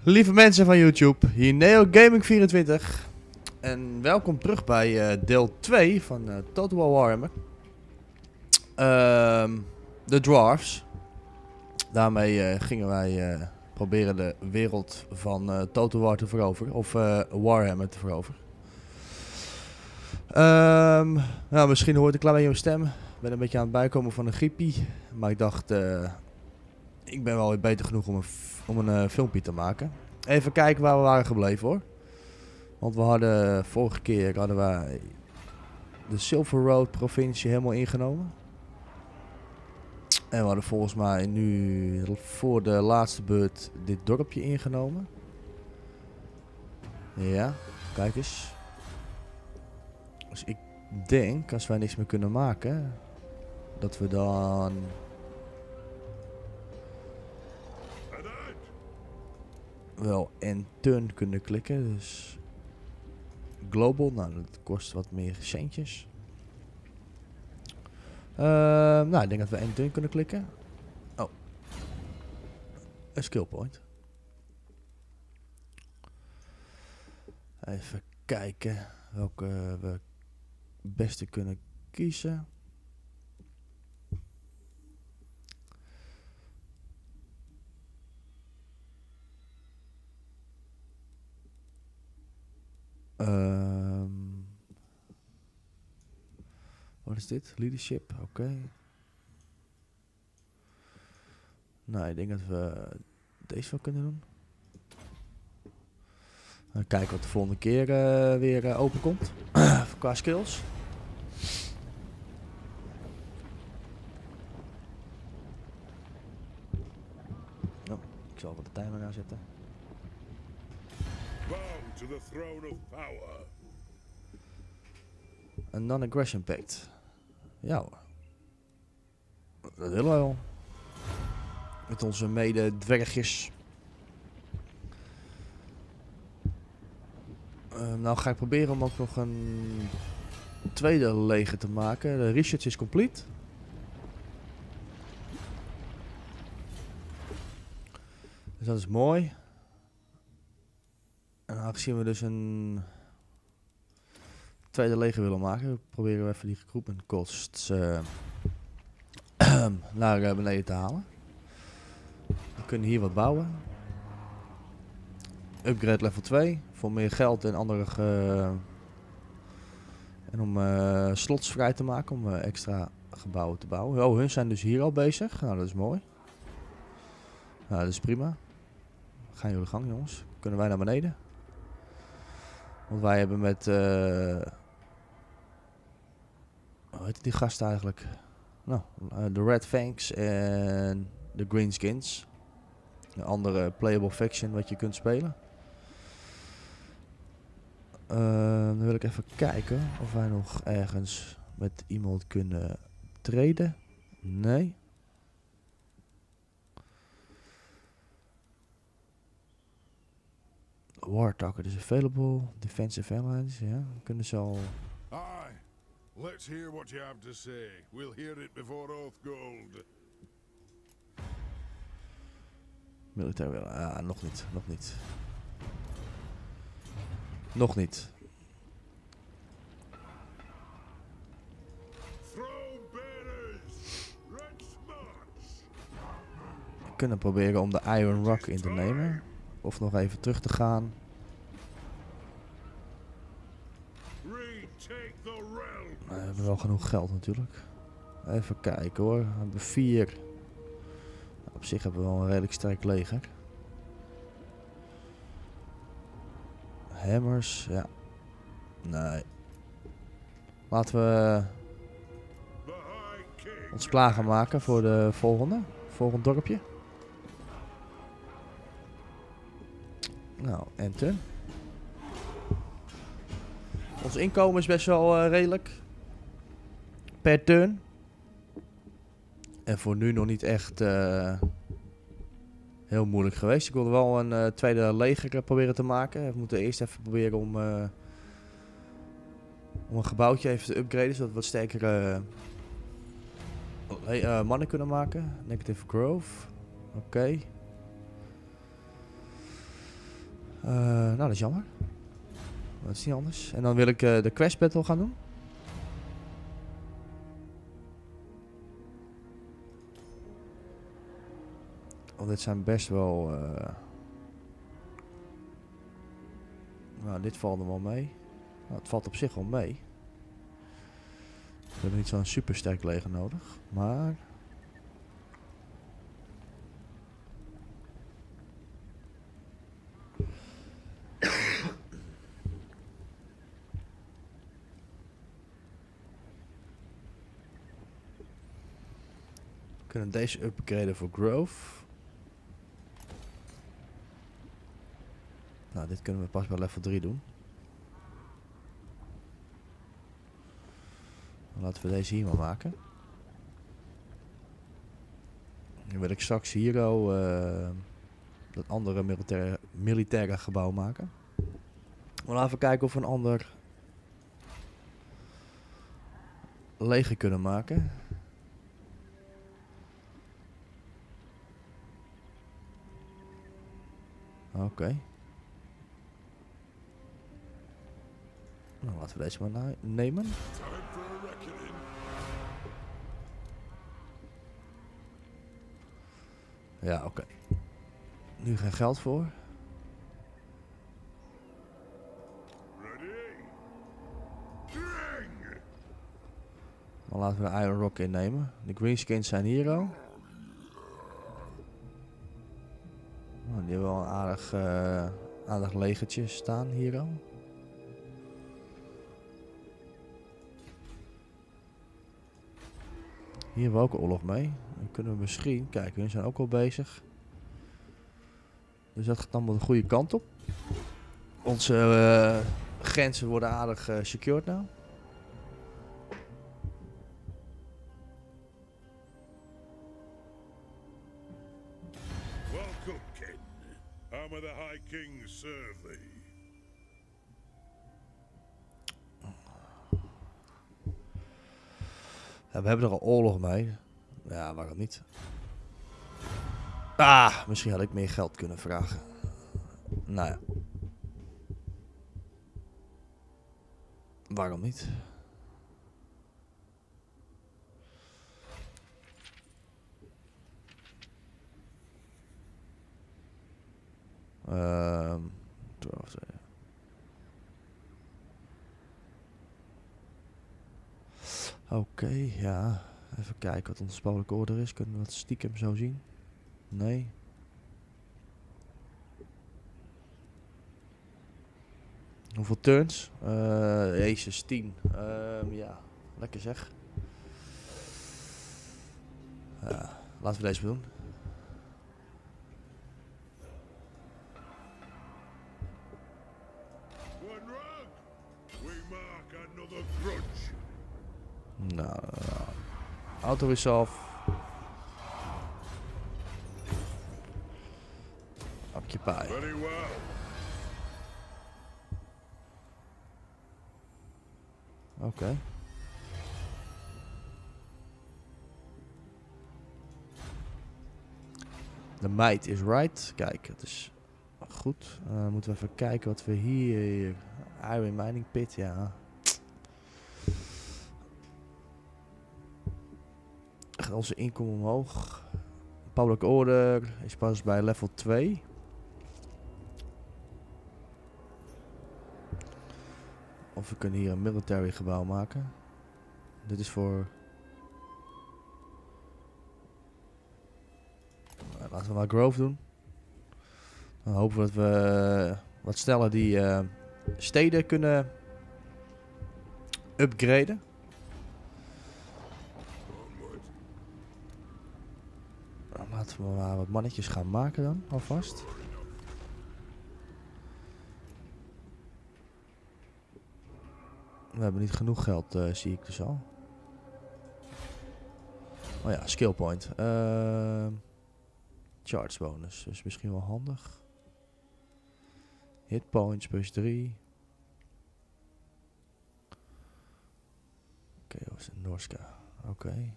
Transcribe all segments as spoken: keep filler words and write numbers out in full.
Lieve mensen van YouTube, hier Neo Gaming vierentwintig en welkom terug bij uh, deel twee van uh, Total War Warhammer. Uh, de Dwarfs. Daarmee uh, gingen wij uh, proberen de wereld van uh, Total War te veroveren, of uh, Warhammer te veroveren. Um, nou, misschien hoort ik een klein beetje mijn stem. Ik ben een beetje aan het bijkomen van een griepie, maar ik dacht, uh, ik ben wel weer beter genoeg om een, om een uh, filmpje te maken. Even kijken waar we waren gebleven hoor. Want we hadden vorige keer hadden wij de Silver Road provincie helemaal ingenomen. En we hadden volgens mij nu voor de laatste beurt dit dorpje ingenomen. Ja, kijk eens. Dus ik denk, als wij niks meer kunnen maken, dat we dan wel en turn kunnen klikken. Dus global, nou dat kost wat meer centjes. Uh, nou, ik denk dat we en turn kunnen klikken. Oh, een skill point. Even kijken welke we het beste kunnen kiezen. Um, wat is dit? Leadership, oké. Okay. Nou, ik denk dat we deze wel kunnen doen. Dan kijken wat de volgende keer uh, weer uh, open komt. Qua skills. Oh, ik zal wat de timer aanzetten. To the throne of power. Een non-aggression pact. Ja hoor. Dat willen we wel. Met onze mede-dwergjes. Uh, nou ga ik proberen om ook nog een tweede leger te maken. De research is complete. Dus dat is mooi. En aangezien we dus een tweede leger willen maken, proberen we even die recruitment costs uh, naar uh, beneden te halen. We kunnen hier wat bouwen. Upgrade level twee voor meer geld en andere uh, en om uh, slots vrij te maken om uh, extra gebouwen te bouwen. Oh, hun zijn dus hier al bezig. Nou, dat is mooi. Nou, dat is prima. Gaan jullie gang, jongens. Kunnen wij naar beneden? Want wij hebben met uh, hoe heet die gast eigenlijk? Nou, uh, de Red Fangs en de Greenskins. Een andere playable faction wat je kunt spelen. Uh, dan wil ik even kijken of wij nog ergens met iemand kunnen traden. Nee. War Talker is available. Defensive Alliance, ja. We kunnen ze al. Aye. Let's hear what you have to say. We'll hear it before Oath Gold. Militair willen. Ah, nog niet. Nog niet. Nog niet. We kunnen proberen om de Iron Rock in te nemen. Of nog even terug te gaan. Nou, we hebben wel genoeg geld natuurlijk. Even kijken hoor. We hebben vier. Op zich hebben we wel een redelijk sterk leger. Hammers, ja. Nee. Laten we ons klaar gaan maken voor de volgende. Volgend dorpje. Nou, enter. Ons inkomen is best wel uh, redelijk. Per turn. En voor nu nog niet echt uh, heel moeilijk geweest. Ik wilde wel een uh, tweede leger proberen te maken. We moeten eerst even proberen om, uh, om een gebouwtje even te upgraden. Zodat we wat sterkere uh, uh, mannen kunnen maken. Negative Growth. Oké. Okay. Uh, nou, dat is jammer. Dat is niet anders. En dan wil ik uh, de quest battle gaan doen. Want dit zijn best wel... Uh... Nou, dit valt er wel mee. Nou, het valt op zich wel mee. We hebben niet zo'n super sterk leger nodig. Maar... We kunnen deze upgraden voor Grove. Nou, dit kunnen we pas bij level drie doen. Laten we deze hier maar maken. Dan wil ik straks hier al uh, dat andere militaire, militaire gebouw maken. Maar laten we kijken of we een ander leger kunnen maken. Oké. Okay. Nou, laten we deze maar nemen. Ja, oké. Okay. Nu geen geld voor. Dan laten we de Iron Rock innemen. De greenskins zijn hier al. Oh, die hebben wel een aardig, uh, aardig legertje staan hier al. Hier hebben we ook oorlog mee. Dan kunnen we misschien... Kijk, we zijn ook al bezig. Dus dat gaat allemaal de goede kant op. Onze uh, grenzen worden aardig uh, secured nou. Welcome, Ken. Armor the High King serve thee. Ja, we hebben er al oorlog mee. Ja, waarom niet? Ah, misschien had ik meer geld kunnen vragen. Nou ja. Waarom niet? Ehm... Um, Oké, okay, ja. Even kijken wat onze spouwelijke order is. Kunnen we dat stiekem zo zien? Nee. Hoeveel turns? Uh, Jezus, tien. Uh, ja, lekker zeg. Uh, laten we deze doen. Nou, uh, auto is af. Occupy. Very well. Oké. Okay. De might is right. Kijk, het is goed. Uh, moeten we even kijken wat we hier... hier Iron Mining Pit, ja. Gaat onze inkomen omhoog. Public Order is pas bij level twee. Of we kunnen hier een military gebouw maken. Dit is voor... Nou, laten we maar Grove doen. Dan hopen we dat we wat sneller die uh, steden kunnen upgraden. Dan laten we maar wat mannetjes gaan maken dan, alvast. We hebben niet genoeg geld, uh, zie ik dus al. Oh ja, skill point. Uh, charge bonus, dus misschien wel handig. Hit points plus drie. Oké, okay, wat is het? Norska. Oké. Okay.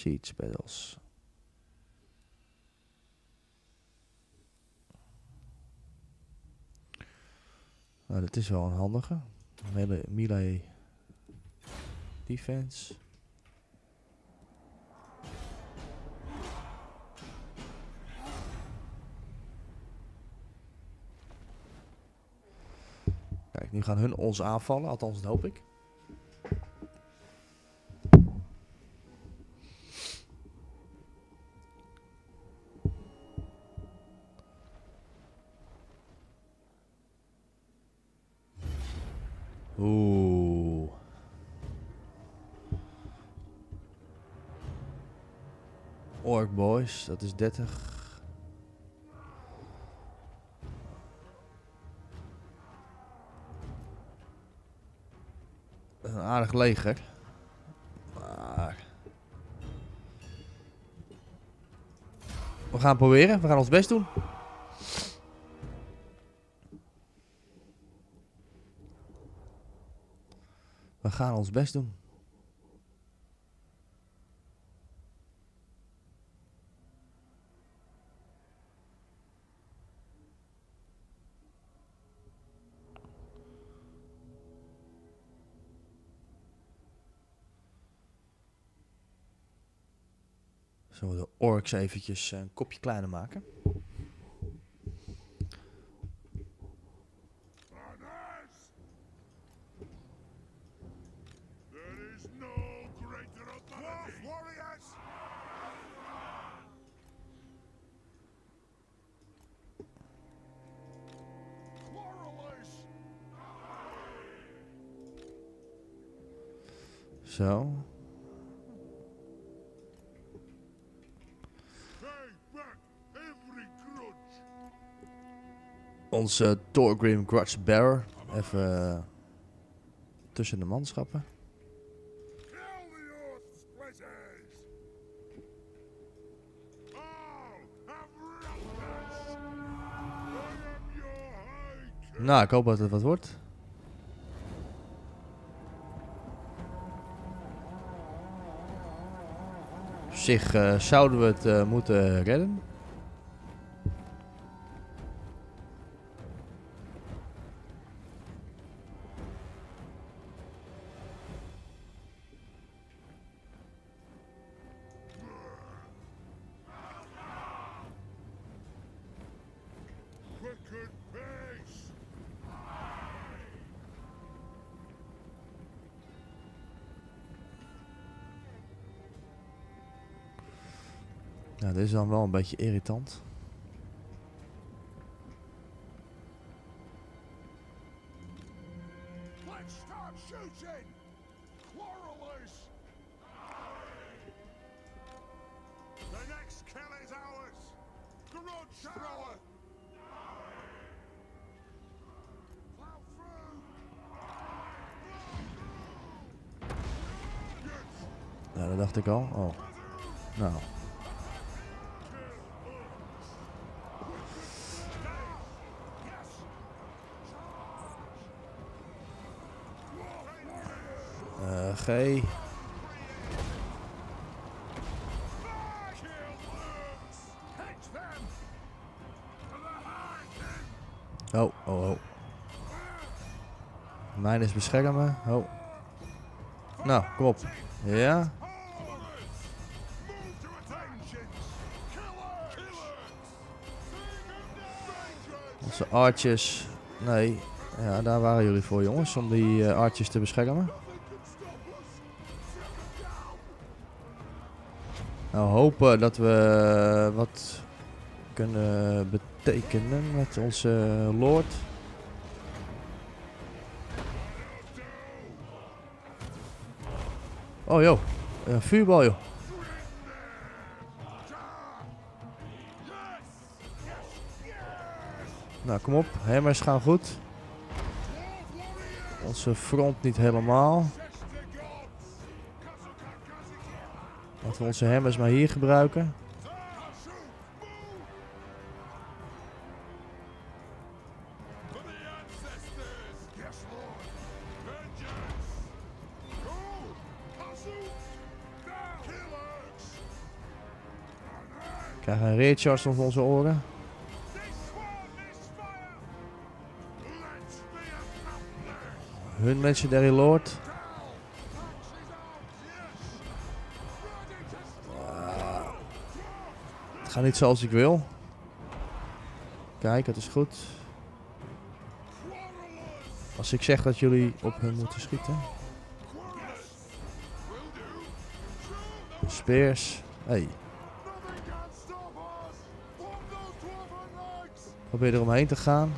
Siege battles. Nou, dit is wel een handige. Melee, melee defense. Kijk, nu gaan hun ons aanvallen, althans dat hoop ik. Oeh. Orc boys, dat is dertig. Dat is een aardig leger. Maar we gaan proberen, we gaan ons best doen. We gaan ons best doen. Zullen we de orks eventjes een kopje kleiner maken? Zo. Onze Thorgrim Grudge Bearer. Even uh, tussen de manschappen. Nou, ik hoop dat het wat wordt. Op zich uh, zouden we het uh, moeten redden. Nou, dit is dan wel een beetje irritant. Nou, dat dacht ik al. Oh. Nou. Uh, G. Oh, oh, oh. Mijn is beschermen. Oh. Nou, kom op. Ja. Onze archers. Nee. Ja, daar waren jullie voor, jongens. Om die uh, archers te beschermen. Nou, hopen dat we wat kunnen betekenen met onze lord. Oh joh, een vuurbal joh. Nou, kom op, hammers gaan goed. Onze front niet helemaal. Laten we onze hammers maar hier gebruiken. We krijgen een rearcharge op onze oren. Hun Legendary Lord. Uh, het gaat niet zoals ik wil. Kijk, het is goed. Als ik zeg dat jullie op hun moeten schieten. Spears. Hey. Probeer er omheen te gaan.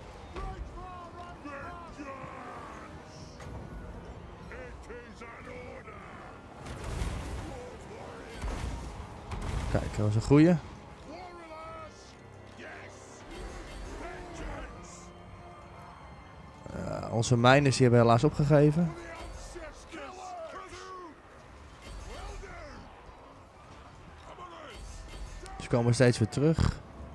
Kijk, dat was een goeie. Uh, onze miners die hebben helaas opgegeven. Ze komen steeds weer terug.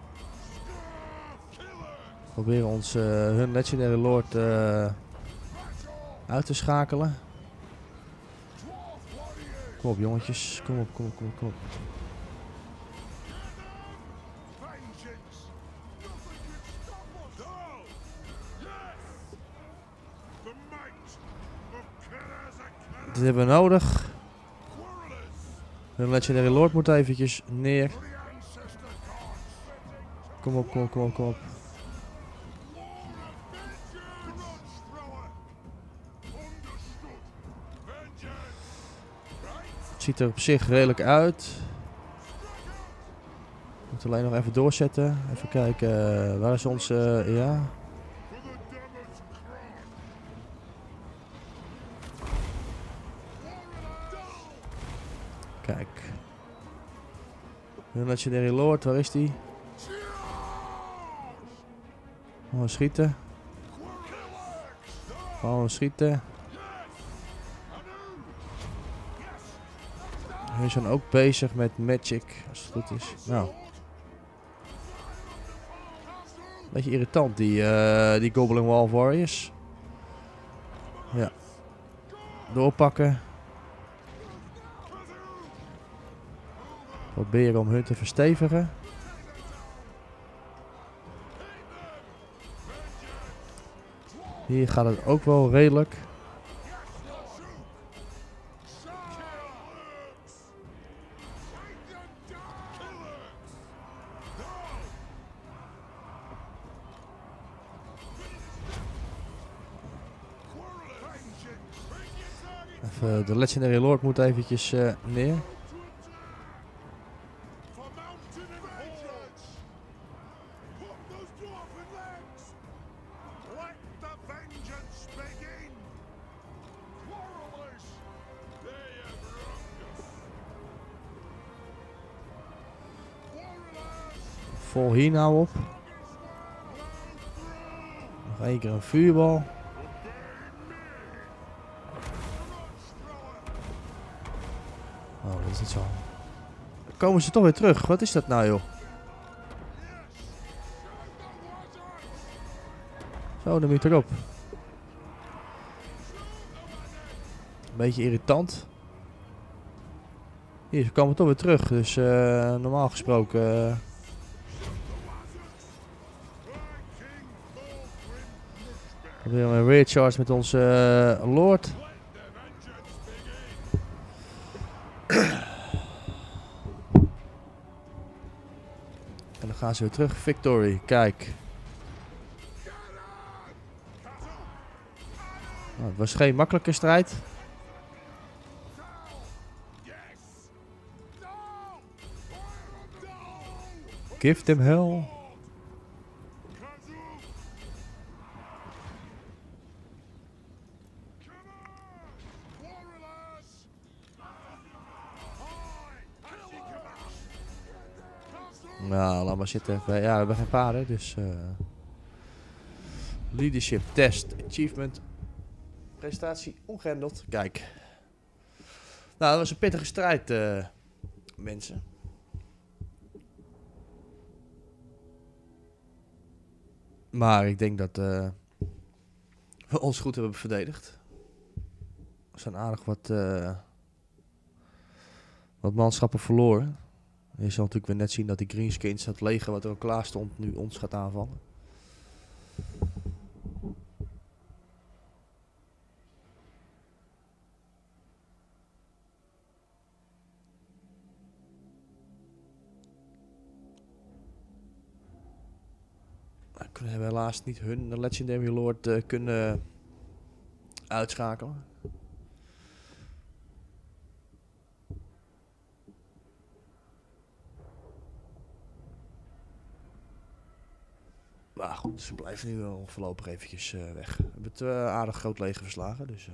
Proberen ons uh, hun Legendary Lord uh, uit te schakelen. Kom op jongetjes, kom op, kom op, kom op, kom op. Dit hebben we nodig. Hun Legendary Lord moet eventjes neer. Kom op, kom op, kom op, kom op. Het ziet er op zich redelijk uit. Ik moet alleen nog even doorzetten. Even kijken, uh, waar is onze... Uh, ja... Kijk. Hun Legendary Lord, waar is die? Gewoon schieten. Gewoon schieten. We zijn ook bezig met magic, als het goed is. Nou. Beetje irritant, die, uh, die Goblin Wall Warriors. Ja. Doorpakken. Proberen om hun te verstevigen. Hier gaat het ook wel redelijk. Even, de Legendary Lord moet eventjes uh, neer. Vol hier nou op. Nog één keer een vuurbal. Oh, dat is niet zo. Dan komen ze toch weer terug. Wat is dat nou, joh? Zo, dan moet je erop. Een beetje irritant. Hier, ze komen toch weer terug. Dus uh, normaal gesproken... Uh, Weer een rear charge met onze uh, Lord. En dan gaan ze weer terug. Victory, kijk. Nou, het was geen makkelijke strijd. Give them hell. Nou, laat maar zitten. Ja, we hebben geen paarden, dus... Uh, leadership test. Achievement. Prestatie ongehandeld. Kijk. Nou, dat was een pittige strijd, uh, mensen. Maar ik denk dat uh, we ons goed hebben verdedigd. We zijn aardig wat, uh, wat manschappen verloren. Je zal natuurlijk weer net zien dat die greenskins, dat leger wat er al klaar stond, nu ons gaat aanvallen. We hebben helaas niet hun Legendary Lord uh, kunnen uitschakelen. Maar goed, ze blijven nu wel voorlopig eventjes uh, weg. We hebben het uh, aardig groot leger verslagen, dus... Uh.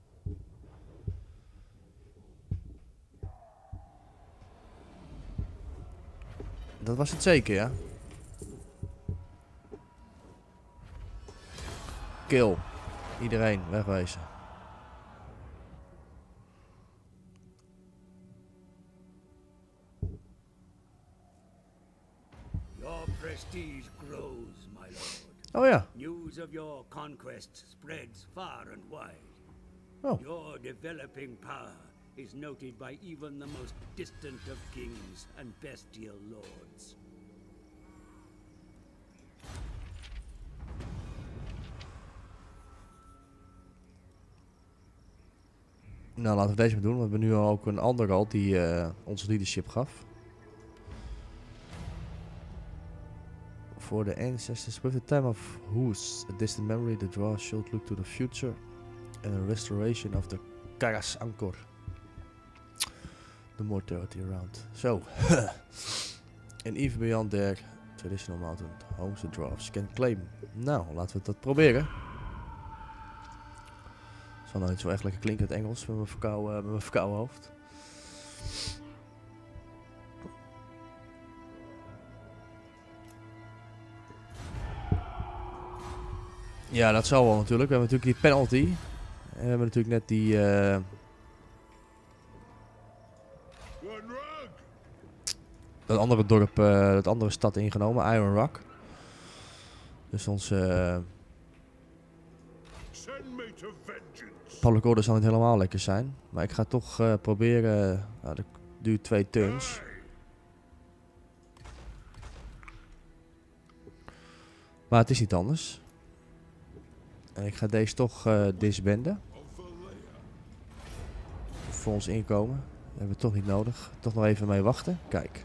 Dat was het zeker, ja. Kill. Iedereen, wegwezen. Your prestige grows, my lord. Oh ja. News of your conquests spreads far and wide. Oh. Your developing power is noted by even the most distant of kings and bestial lords. Nou, laten we deze maar doen. We hebben nu al ook een andere al die uh, ons leadership gaf. For the ancestors, with the time of whose a distant memory, the draw should look to the future and a restoration of the Karas Angkor. The more territory around. So, and even beyond their traditional mountain homes, the dwarves can claim. Nou, laten we dat proberen. Het zal nou niet zo echt lekker klinken in het Engels met mijn verkouden, met mijn verkouden hoofd. Ja, dat zal wel natuurlijk. We hebben natuurlijk die penalty. En we hebben natuurlijk net die... Uh, dat andere dorp, uh, dat andere stad ingenomen, Iron Rock. Dus onze... Uh, public order zal niet helemaal lekker zijn. Maar ik ga toch uh, proberen... Uh, nou, dat duurt twee turns. Maar het is niet anders. En ik ga deze toch uh, disbanden. Voor ons inkomen. Dat hebben we toch niet nodig. Toch nog even mee wachten. Kijk.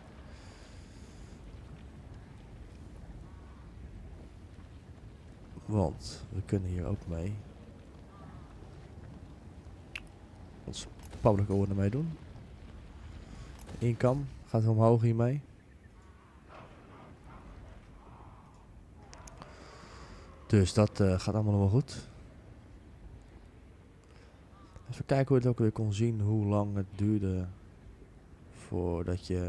Want we kunnen hier ook mee. Ons public order mee doen. Income gaat omhoog hiermee. Dus dat uh, gaat allemaal wel goed. Even kijken hoe je het ook weer kon zien. Hoe lang het duurde voordat je...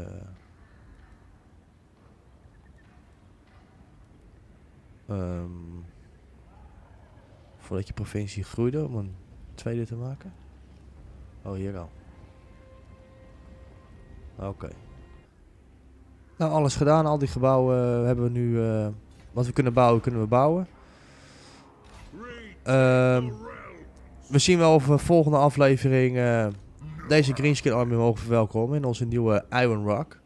Um, voordat je provincie groeide om een tweede te maken. Oh, hier al. Oké. Okay. Nou, alles gedaan. Al die gebouwen uh, hebben we nu... Uh, wat we kunnen bouwen, kunnen we bouwen. Um, we zien wel of we volgende aflevering uh, deze Greenskin Army mogen verwelkomen in onze nieuwe Iron Rock.